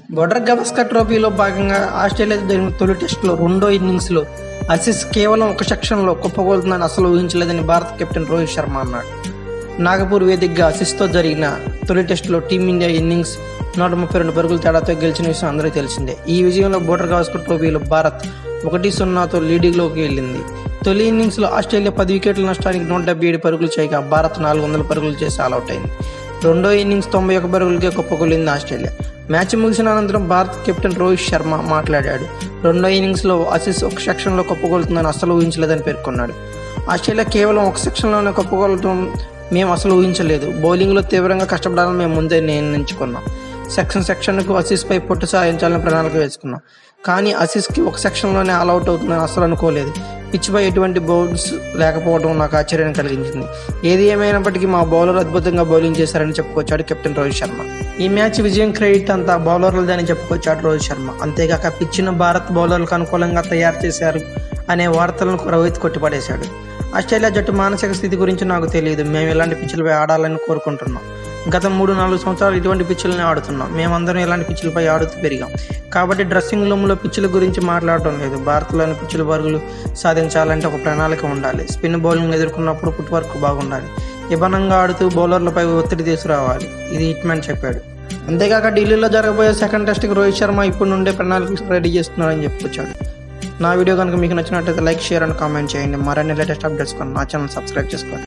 Border Gavaskar ట్రోఫీలో భాగంగా ఆస్ట్రేలియాతో జరిగిన తొలి టెస్టులో రెండో ఇన్నింగ్స్లో ఆసీస్ కేవలం ఒక సెక్షన్లో కుప్పకూలుతుందని అసలు ఊహించలేదని భారత కెప్టెన్ రోహిత్ శర్మ అన్నాడు. నాగపూర్ వేదికగా ఆసీస్తో జరిగిన తొలి టెస్టులో టీమిండియా ఇన్నింగ్స్ 132 పరుగుల తేడాతో గెలిచిన విషయం అందరికీ తెలిసిందే. ఈ విజయంలో బోర్డర్ గవాస్కర్ ట్రోఫీలో భారత్ 1-0తో లీడింగ్లోకి వెళ్ళింది. తొలి ఇన్నింగ్స్లో ఆస్ట్రేలియా 10 వికెట్ల నష్టానికి 177 పరుగులు చేయగా భారత్ 400 పరుగులు చేసి ఆలౌట్ అయింది. రెండో ఇన్నింగ్స్ 91 పరుగులకే కుప్పకూలింది ఆస్ట్రేలియా. మ్యాచ్ ముగిసిన అనంతరం భారత కెప్టెన్ రోహిత్ శర్మ మాట్లాడాడు. రెండో ఇన్నింగ్స్లో ఆసీస్ ఒక సెక్షన్లో కుప్పకూలుతుందని అస్సలు ఊహించలేదని పేర్కొన్నాడు. ఆస్ట్రేలియా కేవలం ఒక సెక్షన్లోనే కుప్పకూలటం మేము అసలు ఊహించలేదు. బౌలింగ్లో తీవ్రంగా కష్టపడాలని మేము ముందే నిర్ణయించుకున్నాం. సెక్షన్కు ఆసీస్పై పొట్టు సాధించాలని ప్రణాళిక వేసుకున్నాం. కానీ ఆసీస్కి ఒక సెక్షన్లోనే ఆల్అవుట్ అవుతుందని అసలు అనుకోలేదు. పిచ్పై ఎటువంటి బౌల్స్ లేకపోవడం నాకు ఆశ్చర్యం కలిగించింది. ఏది ఏమైనప్పటికీ మా బౌలర్ అద్భుతంగా బౌలింగ్ చేశారని చెప్పుకొచ్చాడు కెప్టెన్ రోహిత్ శర్మ. ఈ మ్యాచ్ విజయం క్రెడిట్ అంతా బౌలర్లదని చెప్పుకొచ్చాడు రోహిత్ శర్మ. అంతేగాక పిచ్ను భారత్ బౌలర్లకు అనుకూలంగా తయారు చేశారు అనే వార్తలను రోహిత్ కొట్టిపడేశాడు. ఆస్ట్రేలియా జట్టు మానసిక స్థితి గురించి నాకు తెలియదు. మేము ఇలాంటి పిచ్చులపై ఆడాలని కోరుకుంటున్నాం. గత 3-4 సంవత్సరాలు ఇటువంటి పిచ్చులనే ఆడుతున్నాం. మేమందరం ఇలాంటి పిచ్చులపై ఆడుతూ పెరిగాం. కాబట్టి డ్రెస్సింగ్ రూమ్లో పిచ్చుల గురించి మాట్లాడటం లేదు. భారత్లోని పిచ్చుల పరుగులు సాధించాలంటే ఒక ప్రణాళిక ఉండాలి. స్పిన్ బౌలింగ్ ఎదుర్కొన్నప్పుడు ఫుట్ వర్క్ బాగుండాలి. నిబంధంగా ఆడుతూ బౌలర్లపై ఒత్తిడి తీసుకురావాలి. ఇది హిట్మ్యాన్ చెప్పాడు. అంతేకాక ఢిల్లీలో జరగబోయే సెకండ్ టెస్ట్కి రోహిత్ శర్మ ఇప్పటి నుండే ప్రణాళికలు రెడీ చేస్తున్నారని చెప్పుకొచ్చాడు. నా వీడియో కనుక మీకు నచ్చినట్లయితే లైక్, షేర్ అండ్ కామెంట్ చేయండి. మరిన్ని లేటెస్ట్ అప్డేట్స్ కోసం నా ఛానల్ సబ్స్క్రైబ్ చేసుకోండి.